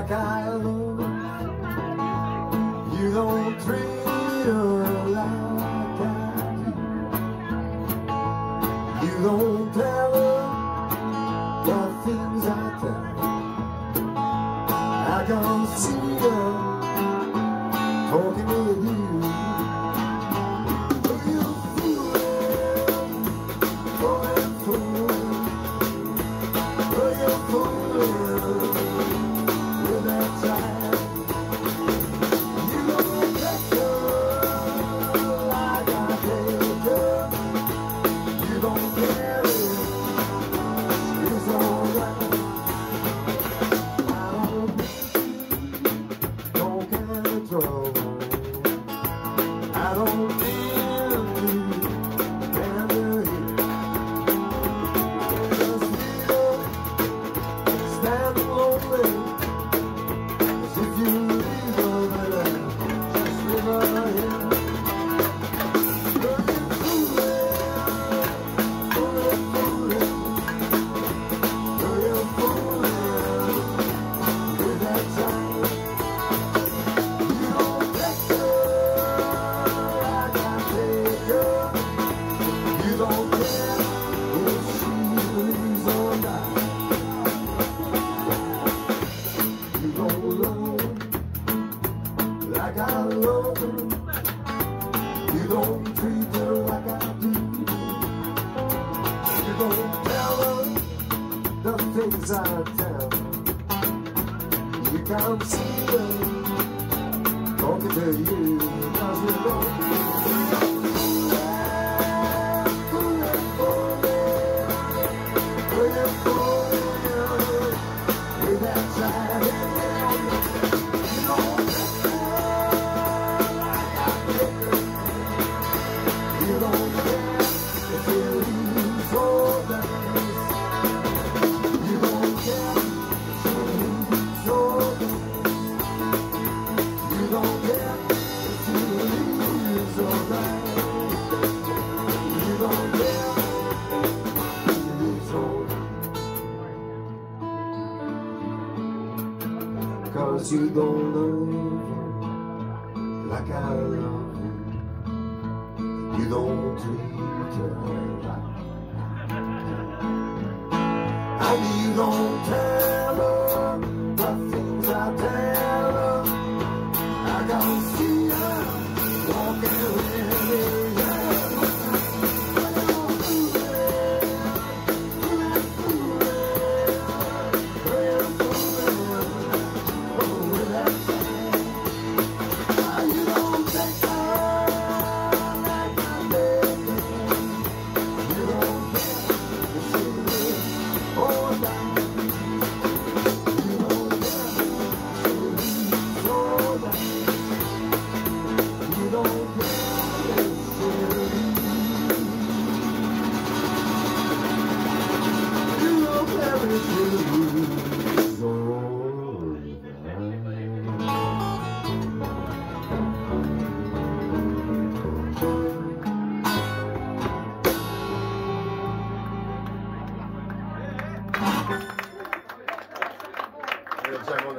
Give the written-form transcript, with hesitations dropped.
like I love. You don't treat her like I do. You don't tell her the things I tell her. I can see her talking with you. I don't feel you down here. Just stand lonely. As if you leave over there, just leave her here. Girl, you're fooling, fooling, fooling. Girl, you're fooling with that time. Like I love her, you don't treat her like I do. You don't tell her the things I tell. You can't see her talking to you, 'cause you don't. With that side. Cause you don't love her like I love her. You don't treat her like I do. And you don't tell her